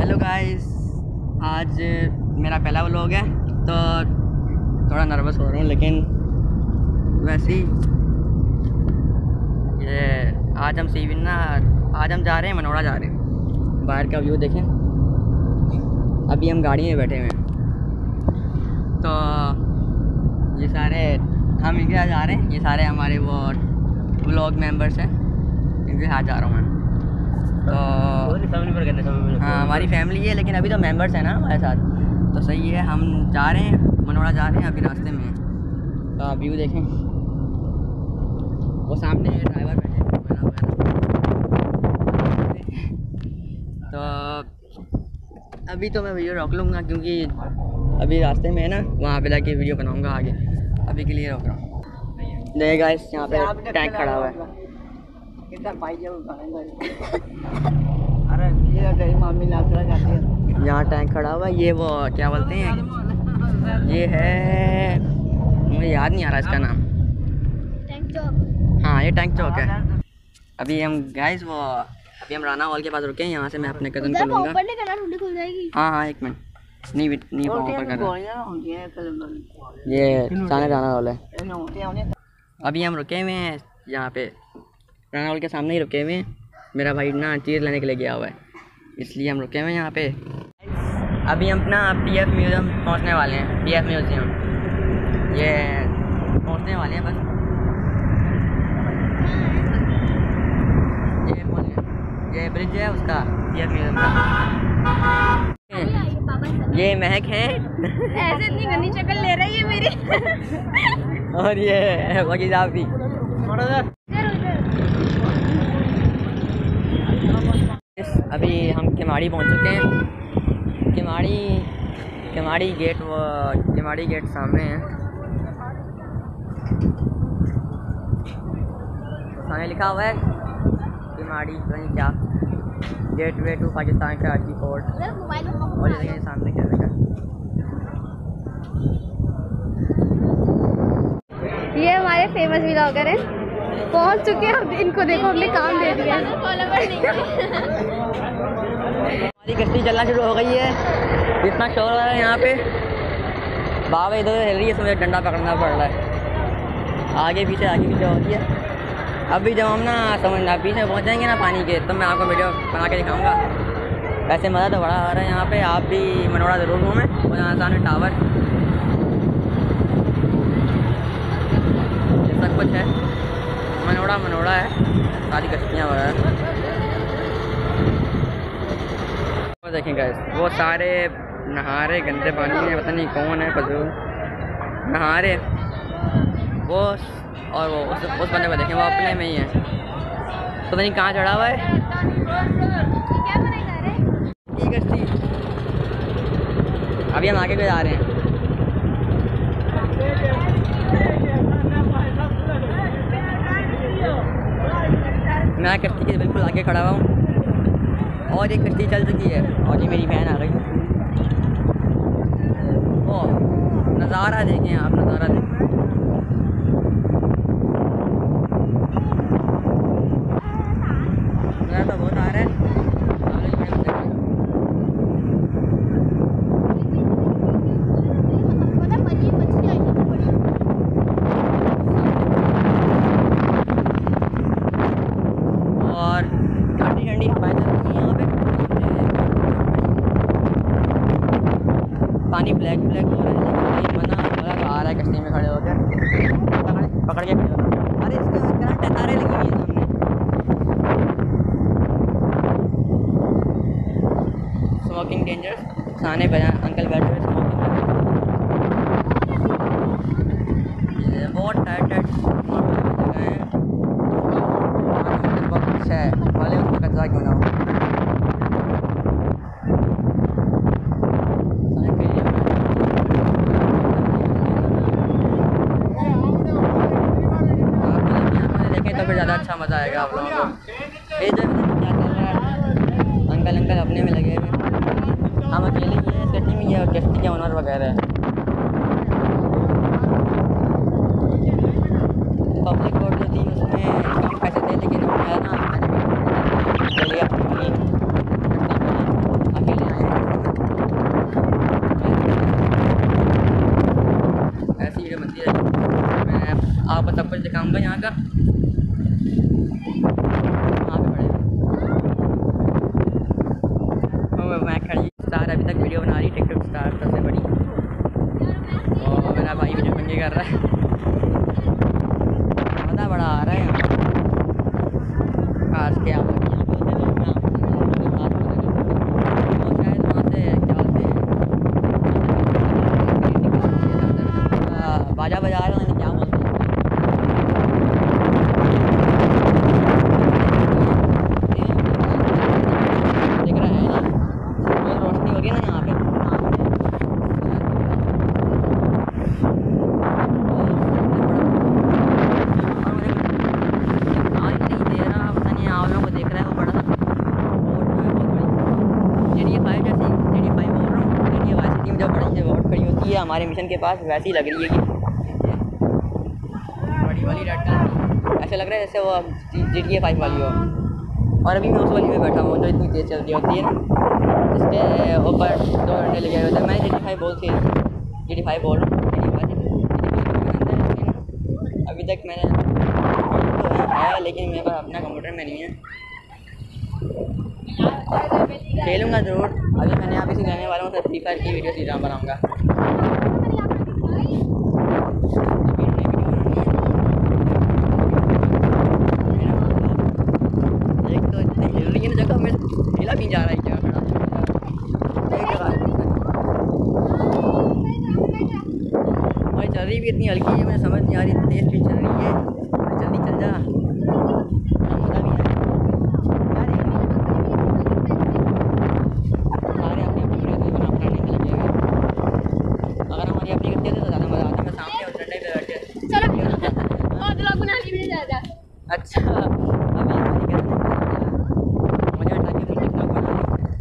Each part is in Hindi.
हेलो गाइस, आज मेरा पहला व्लॉग है तो थोड़ा नर्वस हो रहा हूँ, लेकिन वैसे ही ये आज हम आज हम जा रहे हैं मनोड़ा जा रहे हैं। बाहर का व्यू देखें। अभी हम गाड़ी में बैठे हुए हैं तो ये सारे हम इनके साथ जा रहे हैं। ये सारे हमारे वो व्लॉग मेंबर्स हैं, इनके साथ जा रहा हूँ मैं। तो हाँ, हमारी फैमिली है, लेकिन अभी तो मेंबर्स हैं ना हमारे साथ, तो सही है। हम जा रहे हैं मनोड़ा जा रहे हैं, अभी रास्ते में हैं। तो आप व्यू देखें, वो सामने ड्राइवर बैठे हैं। तो अभी तो मैं वीडियो रोक लूँगा, क्योंकि अभी रास्ते में है ना, वहाँ पे जाके वीडियो बनाऊँगा आगे। अभी के लिए रोक रहा हूँ। देखिए गाइस, यहाँ पे टैंक खड़ा हुआ है। अरे ये मामी यहाँ टैंक खड़ा हुआ है। ये वो क्या बोलते हैं, ये है, मुझे याद नहीं आ रहा इसका नाम। टैंक चौक। हाँ, ये टैंक चौक है। अभी हम राना हॉल के पास रुके हैं। यहाँ से मैं अपने कज़न को लूँगा। खुल जाएगी। हाँ, एक मिनट, नहीं ऊपर कर रहा। ये सामने राना हॉल है। अभी हम रुके हुए हैं यहाँ पे राना हॉल के सामने ही रुके हुए हैं। मेरा भाई ना चीज़ लेने के लिए गया हुआ है, इसलिए हम रुके हुए हैं यहाँ पे। अभी हम अपना पीएफ म्यूज़ियम पहुँचने वाले हैं। पीएफ म्यूज़ियम ये पहुँचने वाले हैं बस। ये ब्रिज है उसका, पीएफ म्यूज़ियम का। ये महक है। ऐसे इतनी गंदी शक्ल ले रही है मेरी। और ये वकील साहब भी। अभी हम केमाड़ी पहुंच चुके हैं। केमाड़ी गेट सामने है। सामने लिखा हुआ है केमाड़ी, कहीं क्या, gateway to Pakistan Karachi port. और ये देखिए सामने क्या लगा। ये हमारे फेमस व्लॉगर हैं, पहुंच चुके हैं। अब इनको देखो, हमने काम दे दिया। हमारी कश्ती चलना शुरू हो गई है। इतना शोर हो रहा है यहाँ पे, बाबा इधर हिल रही है, इसमें डंडा पकड़ना पड़ रहा है। आगे पीछे हो रही है। अभी जब हम ना समझना पीछे पहुँच जाएंगे ना पानी के, तो मैं आपको वीडियो बना के दिखाऊंगा। वैसे मज़ा तो बड़ा आ रहा है यहाँ पे। आप भी मनोड़ा ज़रूर घूमें। और यहाँ सामने टावर, ये सब कुछ है। मनोड़ा है, सारी कश्तियाँ वगैरह। वो देखें गाइस, वो सारे नहा रहे गंदे पानी में। पता नहीं कौन है, फजूल नहा रहे वो। और वो उस बंदे को देखें, वो अपने में ही है, पता नहीं कहाँ चढ़ा हुआ है। ठीक है, अभी हम आगे जा रहे हैं। मैं कश्ती के बिल्कुल आगे खड़ा हुआ हूँ, और ये कश्ती चल चुकी है, और ये मेरी बहन आ गई। ओ नज़ारा देखें आप, नज़ारा देखें। नज़ारा तो बहुत आ रहा है। और ठंडी ठंडी हवाएं चल रही हैं यहाँ पे। पानी ब्लैक हो रहा है, लेकिन मज़ा तो आ रहा है कश्ती में खड़े होकर। पकड़ के खड़े होना। अरे इसके करंट है, तारे लगी हुई हैं सामने। Smoking danger. खाने पे अंकल बैठे हुए स्मोकिंग। बहुत टाइट जगह है। बहुत अच्छा है, भले उसमें कचरा क्यों ना हो। देखें तो फिर ज़्यादा अच्छा मज़ा आएगा आप लोगों को। ये जो क्या चल रहा है, अंकल अपने में लगे हुए। हम अकेले ही हैं कश्ती में, ये कश्ती के ओनर वगैरह है। पब्लिक बोट जो थी उसमें कम पैसे थे, लेकिन है ना, अकेले आपको सब कुछ दिखाऊंगा यहाँ का। वहाँ पे पड़े और मैं खड़ी स्टार अभी तक वीडियो बना रही, टिकटॉक स्टार सबसे बड़ी। और मेरा भाई वीडियो पंगे कर रहा है, मज़ा बड़ा आ रहा है यहाँ खास के आप लोग यहाँ पे होते लोग ना शायद वहाँ से क्या होते हैं बाजा बजा रहे हैं, क्या बोलते हैं दिख रहा है ना, बहुत रोशनी हो रही है ना यहाँ पे। हमारे मिशन के पास वैसी लग रही है कि बड़ी वाली रेड कलर, ऐसे लग रहा है जैसे वो GTA 5 वाली हो। और अभी मैं उस वाली में बैठा हूँ जो इतनी तेज़ चलती होती है ना, इसके ऊपर 2 घंटे लगे हुए थे। मैंने GTA 5 बोल के GTA 5 बोल रहा हूँ, लेकिन अभी तक मैंने तो है लेकिन मेरे पास अपना कंप्यूटर में नहीं है। खेलूँगा ज़रूर, अभी मैंने यहाँ किसी जाने वाला हूँ तो फ्री फायर की वीडियो सीधा बनाऊँगा। एक तो इतनी हिल रही है ना जगह में, हिला नहीं जा रहा है क्या खड़ा भाई। चल रही भी इतनी हल्की है, मुझे समझ नहीं आ रही, तेज़ भी चल रही है, जल्दी चल जा। मज़ा भी है, सारे अपने अपनी वीडियो बनाने में लगे हुए। अगर हमारी अपनी करते थे तो ज़्यादा मज़ा आता। मैं सामने और ठंडे पे बैठे और ब्लॉग बना ली ज़्यादा। अच्छा अभी मुझे हटा के टिकटॉक बना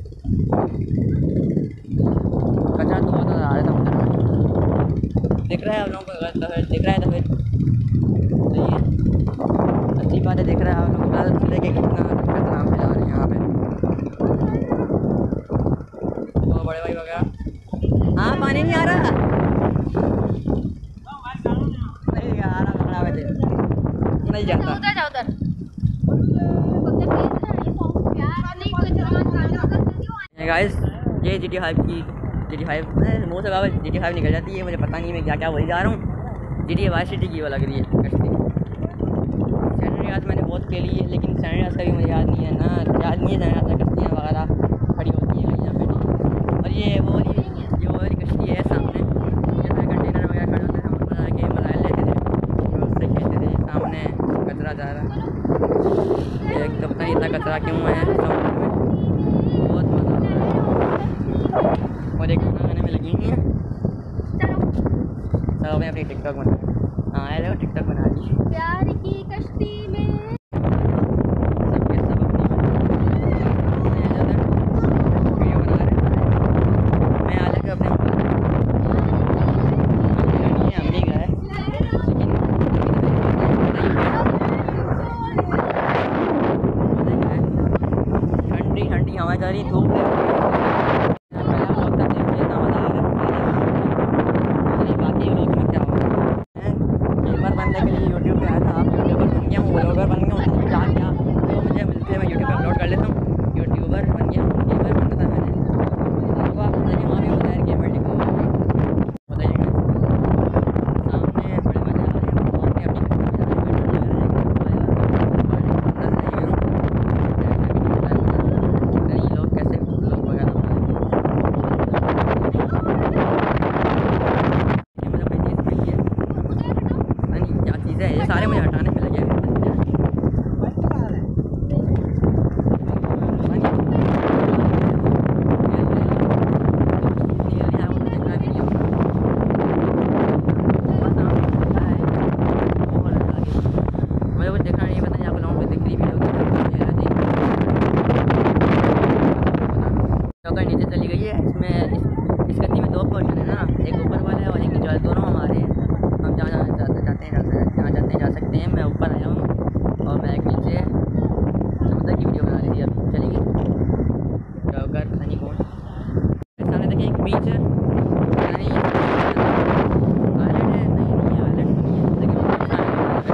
कचरा तो बहुत ज़्यादा आ रहा था उधर में। दिख रहा है आप लोगों को, अगर तो फिर दिख रहा है तो फिर सही है, अच्छी बात है। दिख रहा है आप लोगों को पता चले कि कितना कचरा हम फैला रहे हैं यहाँ पे। वो बड़े भाई वगैरह, हाँ पानी नहीं आ रहा, नहीं आ रहा, पकड़ा हुए थे नहीं जाता। गाइस ये GTA 5 की GTA 5 मुँह से बाबा GTA 5 निकल जाती है, मुझे पता नहीं मैं क्या क्या बोली जा रहा हूँ। GTA वाइस सिटी की वो लग रही है कश्ती। सैन अंड्रियास मैंने बहुत खेली है लेकिन सैन अंड्रियास का भी मुझे याद नहीं है ना, याद नहीं है सैन अंड्रियास में कश्तियाँ वगैरह खड़ी होती हैं कहीं यहाँ पे नहीं। और ये वो वाली कश्ती है सामने जहाँ कंटेनर वगैरह खड़े होते थे, हम बना के मोबाइल लेते थे उससे खेलते थे। सामने कचरा जा रहा है, एक तो पता नहीं इतना कचरा क्यों है समुद्र में, बहुत मज़ा आ रहा है। और एक खाना खाने में लगी हुई है सब, मैं अपनी टिकटॉक बना, हाँ यार देखो टिकटॉक बना ली प्यार की कश्ती में। सबके सब अपनी वीडियो बना रहे हैं। मैं आ जाकर अपने हम भी गए लेकिन ठंडी ठंडी हवा जा रही, धूप है। बाकी लोग में क्या होगा, गेमर बनने के लिए यूट्यूब पे आया था, आप यूट्यूबर बन गया हूँ, ब्लॉगर बन गया हूँ, क्या क्या जो मुझे मिलते हैं मैं यूट्यूब पे अपलोड कर लेता हूँ। यूट्यूबर बन गया हूँ, गेमर बनना था मैंने, तो आप बताइए वहाँ भी होता है गेमर लिखा हुआ बताइएगा। सामने बड़े मज़े आ रहे हैं, वहाँ पे अपनी लोग कैसे लोग वगैरह क्या चीज़ें हैं ये सारे मुझे हटाने पे लगे हैं। मुझे कुछ देखना नहीं पता, यहाँ पर लोगों को दिख रही भी होगी तो नीचे चली गई है। इसमें इस गति में 2 पोर्शन है ना, एक ऊपर वाला है और एक नीचे वाला, दोनों हमारे हैं। हम जहाँ जहाँ जाते हैं जा सकते हैं। मैं ऊपर आया हूँ और मैं एक नीचे समुद्र की वीडियो बना ली थी, अभी चलेगी तो अगर पता नहीं कौन सामने देखें एक बीच है, नहीं आइलैंड है, नहीं आइलैंड तो नहीं है लेकिन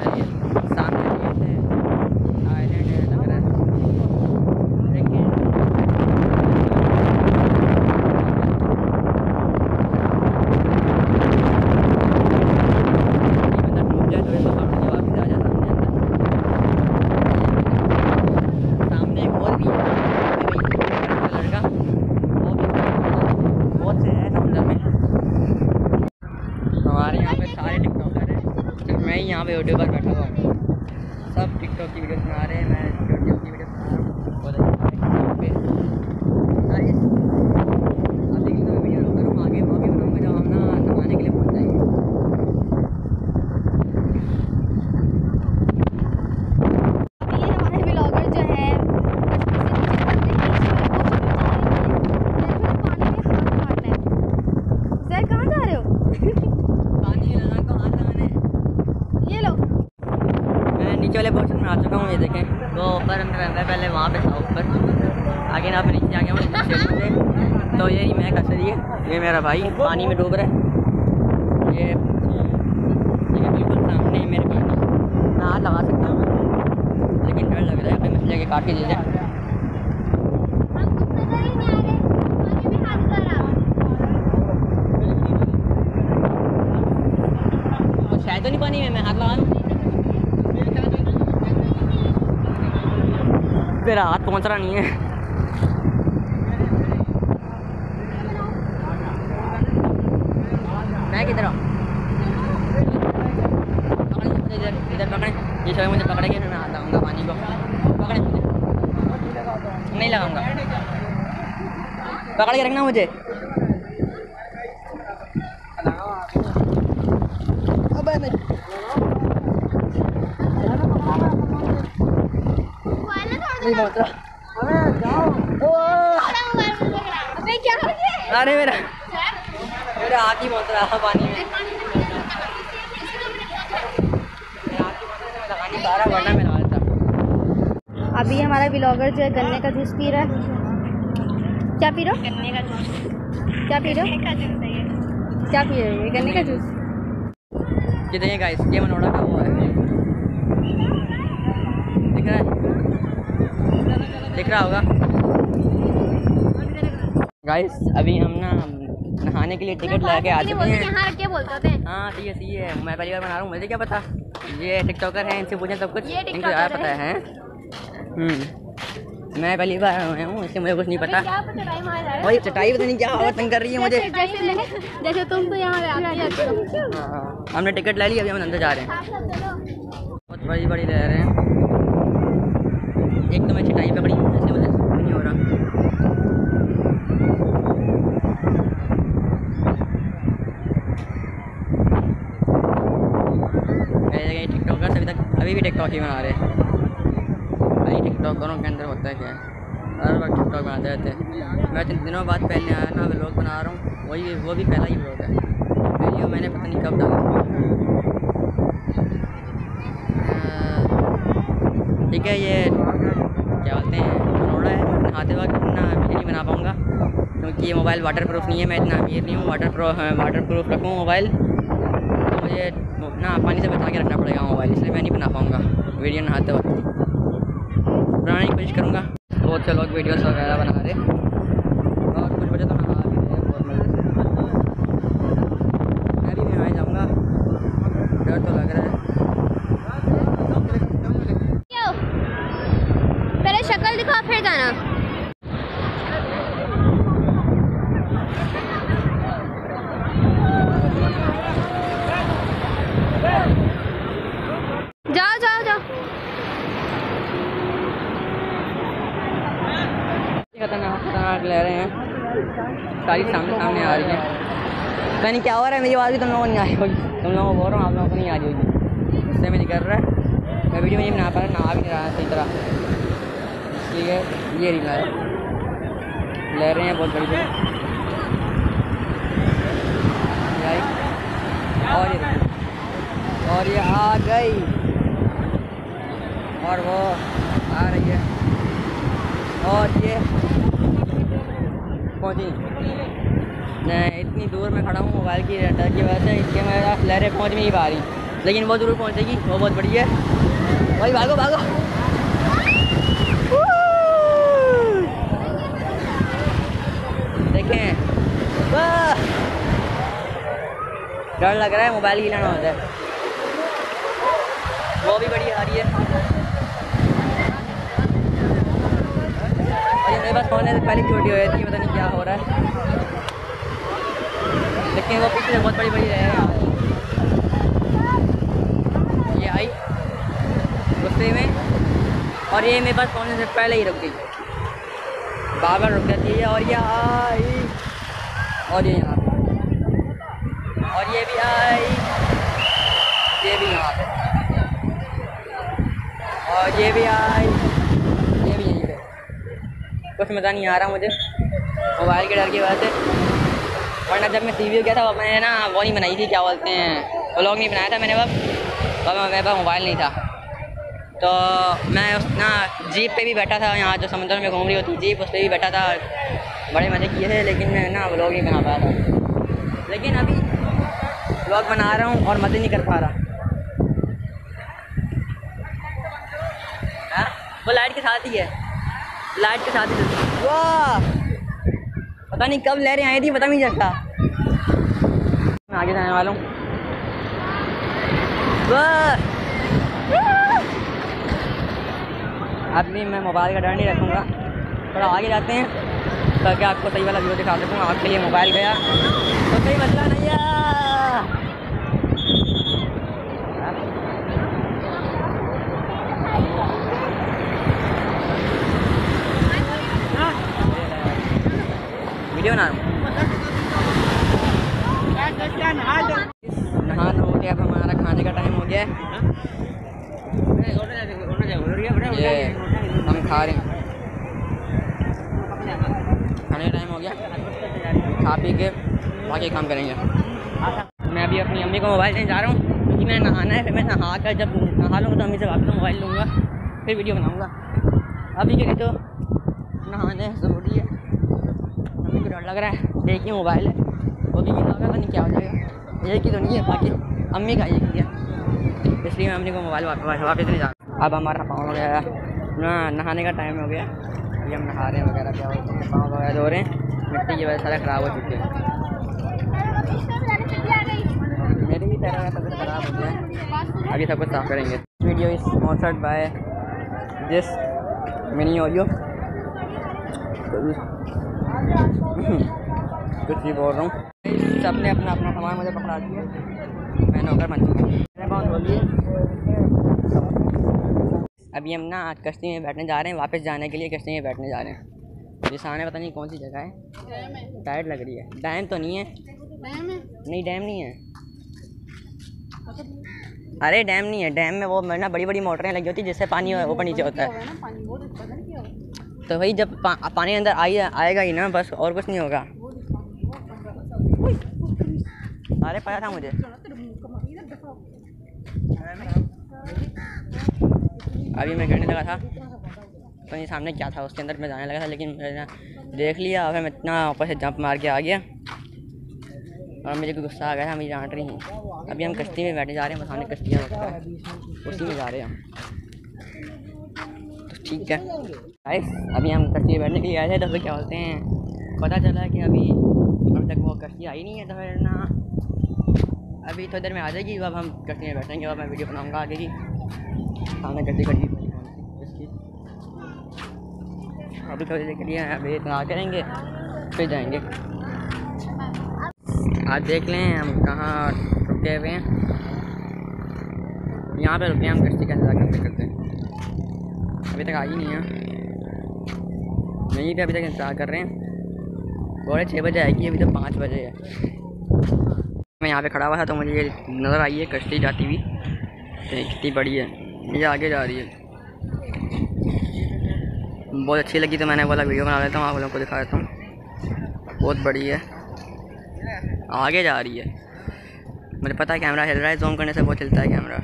पे यूट्यूबर बैठा हुआ हूँ, सब टिकटॉक की वीडियो बना रहे हैं, मैं यूट्यूब की वीडियो बना रहा हूँ। और गाइस अभी की तो मैं वीडियो रोक करूँ, आगे बनाऊँगा जब हम ना नहाने के लिए पहुँच जाएंगे। ये हमारे ब्लॉगर जो है कहाँ जा रहे हो? पानी लगा को हाथ लगाने। ये लो, मैं नीचे वाले पोर्शन में आ चुका हूँ, ये देखें। तो ऊपर मैं पहले वहाँ पे था ऊपर, आगे ना पे नीचे आ गया हूँ स्टेशन से। तो ये मैं कैसे है, ये मेरा भाई पानी में डूब रहा है। ये बिल्कुल सामने मेरे पानी, मैं हाथ लगा सकता हूँ लेकिन डर लग रहा है, कोई मछली के काट के ले जाए। शायद तो नहीं पानी में, मैं हाथ लगा लूँ। तेरा हाथ पहुँच रहा नहीं है। मैं किधर हूँ? इधर पकड़े, ये सब मुझे पकड़ेंगे, फिर मैं हाथ लगाऊंगा पानी को। पकड़े मुझे, नहीं लगाऊंगा, पकड़ के रखना मुझे। अबे नहीं, अबे क्या हो गया? अरे मेरा हाथ ही पहुँच रहा पानी में। वरना मैं नहा लेता। अभी हमारा ब्लॉगर जो है गन्ने का जूस पी रहा है। क्या पी रहे हो? गन्ने का जूस। क्या पी रहे हो? क्या पी रहे हो? गन्ने का जूस। ये देखिए गाइस, ये मनोड़ा का वो है, दिख रहा है? दिख रहा होगा गाइस। अभी हम ना नहाने के लिए टिकट लेके आ चुके हैं। यहाँ रख के बोलते हैं। हाँ ठीक है, सही है। मैं पहली बार बना रहा हूँ, मुझे क्या पता। ये टिकटॉकर हैं, इनसे पूछें सब कुछ, इनको ज़्यादा पता है। मैं पहली बार आया हूँ, इससे मुझे कुछ नहीं पता। वही चटाई पता नहीं क्या हवा तंग कर रही है मुझे। जैसे तुम तो यहाँ हमने टिकट ले ली, अभी हम अंदर जा रहे हैं। बहुत बड़ी बड़ी ले रहे हैं। एक तो मैं चटाई पकड़ी, ऐसे मुझे नहीं हो रहा। टिकटॉकर अभी तक अभी भी टिकटॉक ही बना रहे हैं। भाई टिकटॉकरों के अंदर होता है क्या है, हर वक्त टिकटॉक बनाते रहते हैं। मैं 3 दिनों बाद पहले आया ना व्लॉग बना रहा हूँ, वो भी पहला ही व्लॉग है। वीडियो मैंने पता नहीं कब डाला। ठीक है, ये क्या बोलते हैं, मनोड़ा है। नहाते वक्त ना वीडियो नहीं बना पाऊँगा क्योंकि ये मोबाइल वाटर प्रूफ नहीं है। मैं इतना अमीर नहीं हूँ वाटर प्रूफ रखूँ मोबाइल, तो मुझे ना पानी से बचा के रखना पड़ेगा मोबाइल, इसलिए मैं नहीं बना पाऊँगा वीडियो नहाते वक्त। बनाने की कोशिश करूँगा। बहुत से लोग वीडियोस वगैरह बना रहे, और कुछ बजे तो नहा भी रहे हैं बहुत मज़े से। मैं भी नहाने जाऊँगा, डर तो लग रहा है। पहले शक्ल दिखा फिर जाना। जाओ। खतरनाक ले रहे हैं, सारी सामने आ रही है। पता नहीं क्या हो रहा है, मेरी आवाज़ भी तुम लोगों को नहीं आ रही होगी। तुम लोगों को बोल रहा हूँ, आप लोगों को नहीं आ रही होगी। इससे मेरी कर रहा है, मैं वीडियो में नहीं बना पा रहा, नहा भी नहीं रहा सही तरह, इसलिए ये नहीं लाया। ले रहे हैं बहुत बड़ी और ये आ गई, और वो आ रही है, और ये पहुँची। मैं इतनी दूर में खड़ा हूँ मोबाइल की डर की वजह से, इसके मेरा लहरें पहुँच नहीं पा रही, लेकिन वो ज़रूर पहुँचेगी, वो बहुत बड़ी है। भाई भागो देखें, डर लग रहा है, मोबाइल हिलाना होता है। वो भी बड़ी आ रही है, और मेरे पास होने से पहले छोटी हो जाती है, पता नहीं क्या हो रहा है, लेकिन वो पीछे बहुत बड़ी है। ये आई गुस्से में और ये मेरे पास पहुँचने से पहले ही रुक गई, बार रुक जाती है। और ये आई और ये यहाँ पे, और ये भी आई, ये भी यहाँ पे, और ये भी आई, ये भी यहीं पे। कुछ मज़ा नहीं आ रहा मुझे मोबाइल के डर की वजह से, वरना जब मैं सीवी गया था मैंने ना वो नहीं बनाई थी, क्या बोलते हैं, व्लॉग नहीं बनाया था मैंने, मेरे पास मोबाइल नहीं था। तो मैं ना जीप पे भी बैठा था, यहाँ जो समुद्र में घूम रही होती जीप, उस पर भी बैठा था, बड़े मज़े किए थे, लेकिन मैं ना व्लॉग नहीं बना पाया था। लेकिन अभी व्लॉग बना रहा हूँ और मज़े नहीं कर पा रहा। वो लाइट के साथ ही है, लाइट के साथ ही। वाह, पता नहीं कब लहरें आई थी, पता नहीं चलता। मैं आगे जाने वाला हूँ। वाह, अभी मैं मोबाइल का डर नहीं रखूँगा, थोड़ा आगे जाते हैं ताकि आपको सही वाला व्यू दिखा सकूँ। आपके लिए मोबाइल गया तो सही बदला नहीं है। वीडियो बना रहा हूँ। नहाना हो गया, अब हमारा खाने का टाइम हो गया है। ये हम खा रहे हैं, खाने का टाइम हो गया, खा पी के बाकी काम करेंगे। मैं अभी अपनी अम्मी को मोबाइल देने जा रहा हूँ क्योंकि मैं नहाना है, फिर मैं नहा कर जब नहा लूँगा तो अम्मी से वापस मोबाइल लूँगा, फिर वीडियो बनाऊँगा। अभी के लिए तो नहाने ज़रूरी है। अम्मी को डर लग रहा है, एक ही मोबाइल है, वो भी पता नहीं क्या हो जाएगा। एक ही तो नहीं है, बाकी अम्मी का एक ही है, इसलिए मैं अम्मी को मोबाइल वापस नहीं जा। अब हमारा पाँव हो गया ना, नहाने का टाइम हो गया, ये हम नहा रहे हैं वगैरह, क्या बोलते हैं, पाँव वगैरह धो रहे हैं, मिट्टी की वजह से सारा ख़राब हो चुके हैं। मेरी भी तरह सब कुछ ख़राब हो गया है, अभी सब कुछ साफ़ करेंगे। Video is sponsored by this mini Oreo. कुछ भी बोल रहा हूँ, सबने अपना अपना सामान मुझे पकड़ा दिया, मैं नौकर बन चुका हूँ। अभी हम ना कश्ती में बैठने जा रहे हैं, वापस जाने के लिए कश्ती में बैठने जा रहे हैं। ये सामने पता नहीं कौन सी जगह है, टाइट लग रही है। डैम तो नहीं है? नहीं, डैम नहीं है। अरे डैम नहीं है, डैम में वो ना बड़ी बड़ी मोटरें लगी होती है जिससे पानी ऊपर नीचे होता है। तो वही जब पानी अंदर आएगा ही ना, बस, और कुछ नहीं होगा। अरे पता था मुझे। अभी मैं गिरने लगा था तो ये सामने क्या था, उसके अंदर मैं जाने लगा था, लेकिन मैंने देख लिया और फिर मैं इतना ऊपर से जंप मार के आ गया और मुझे गुस्सा आ गया था, मुझे डांट रही हैं। अभी हम कश्ती में बैठे जा रहे हैं, सामने कश्तियाँ होता है, उसी में जा रहे हैं हम। तो ठीक है गाइस, अभी हम कश्ती में बैठने के लिए आए थे, तो फिर क्या बोलते हैं, पता चला कि अभी तक वो कश्ती आई नहीं है। तो फिर ना अभी थोड़ी देर में आ जाएगी, अब हम कश्ती में बैठेंगे और मैं वीडियो बनाऊँगा आगे की। सामने कश्ती खड़ी इसकी, अभी थोड़ी देर के लिए अभी इतना करेंगे फिर जाएंगे। आज देख लें हम कहाँ रुके हुए हैं, यहाँ पे रुके हैं हम कश्ती का इंतज़ार करते हैं। अभी तक आई नहीं है, यहीं पे अभी तक इंतज़ार कर रहे हैं। 6:30 बजे आएगी, अभी तो 5 बजे है। मैं यहाँ पे खड़ा हुआ था तो मुझे ये नज़र आई है कश्ती जाती हुई, कितनी बड़ी है, ये आगे जा रही है, बहुत अच्छी लगी तो मैंने बोला वीडियो बना लेता हूँ, आप लोगों को दिखा देता हूँ। बहुत बड़ी है, आगे जा रही है। मुझे पता है कैमरा हिल रहा है, जूम करने से बहुत हिलता है कैमरा।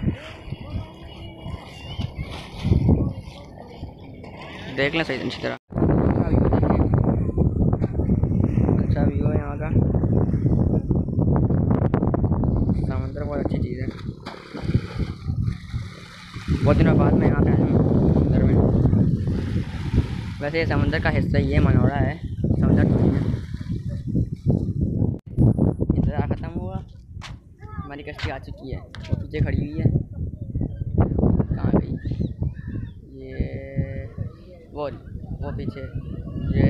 देख लें सही अच्छी तरह, अच्छा व्यू है यहाँ का, समुद्र बहुत अच्छी चीज़ है। बहुत दिनों बाद मैं यहाँ पे आया हूँ समुद्र में। वैसे ये समुद्र का हिस्सा ही है, मनोड़ा है, समुद्र तो नहीं है। इंतज़ार ख़त्म हुआ, हमारी कश्ती आ चुकी है, वो पीछे खड़ी हुई है, कहाँ गई ये, वो पीछे, ये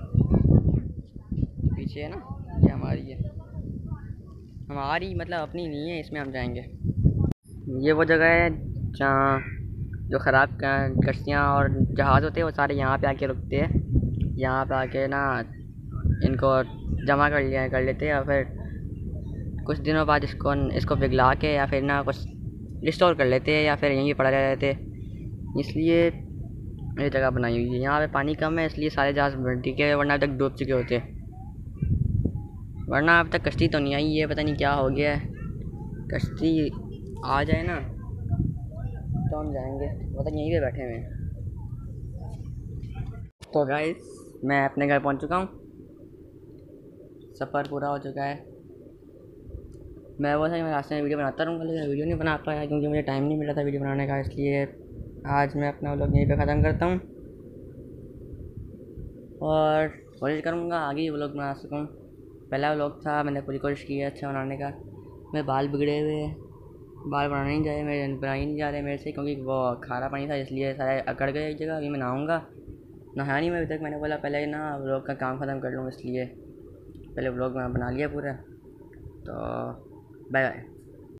पीछे है ना, ये हमारी है, हमारी मतलब अपनी नहीं है, इसमें हम जाएंगे। ये वो जगह है जहाँ जो ख़राब कश्तियाँ और जहाज़ होते हैं वो सारे यहाँ पे आके रुकते हैं। यहाँ पे आके ना इनको जमा कर लेते हैं और फिर कुछ दिनों बाद इसको पिघला के या फिर ना कुछ रिस्टोर कर लेते हैं या फिर यहीं पड़ा रह जाते हैं। इसलिए ये जगह बनाई हुई है। यहाँ पे पानी कम है इसलिए सारे जहाज़ टिके हैं, वरना अब तक डूब चुके होते। वरना अब तक कश्ती तो नहीं आई है, पता नहीं क्या हो गया है। कश्ती आ जाए ना तो हम जाएंगे, पता नहीं यहीं पे बैठे हुए हैं। तो गाइस मैं अपने घर पहुंच चुका हूँ, सफ़र पूरा हो चुका है। मैं वो मैं रास्ते में वीडियो बनाता रहूँगा, लेकिन वीडियो नहीं बना पाया क्योंकि मुझे टाइम नहीं मिला था वीडियो बनाने का। इसलिए आज मैं अपना व्लॉग यहीं पे ख़त्म करता हूँ और कोशिश करूँगा आगे ही व्लॉग बना सकूँ। पहला व्लॉग था, मैंने पूरी कोशिश की है अच्छा बनाने का। मेरे बाल बिगड़े हुए हैं, बाल बनाने नहीं जाए, मेरे बनाए नहीं जा रहे मेरे से, क्योंकि वो खारा पानी था इसलिए सारे अकड़ गए एक जगह। अभी मैं नहाऊँगा, नहाया नहीं मैं अभी तक। मैंने बोला पहले ही ना व्लॉग का काम ख़त्म कर लूँ, इसलिए पहले व्लॉग मैं बना लिया पूरा। तो बाय बाय।